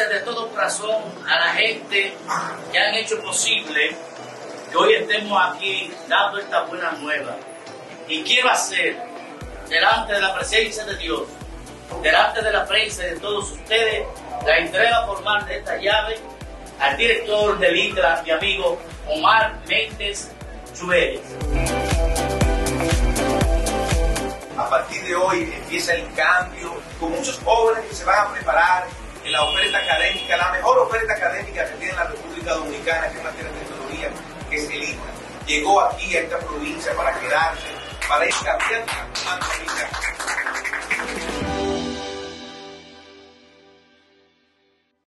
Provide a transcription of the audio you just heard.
de todo corazón a la gente que han hecho posible que hoy estemos aquí dando esta buena nueva. Y quiero hacer, delante de la presencia de Dios, delante de la prensa y de todos ustedes, la entrega formal de esta llave al director del ITRA, mi amigo Omar Méndez Chueles. A partir de hoy empieza el cambio, con muchos jóvenes que se van a preparar en la oferta académica, la mejor oferta académica que tiene la República Dominicana, que es materia de tecnología, que es el ITRA. Llegó aquí a esta provincia para quedarse, para ir cambiando la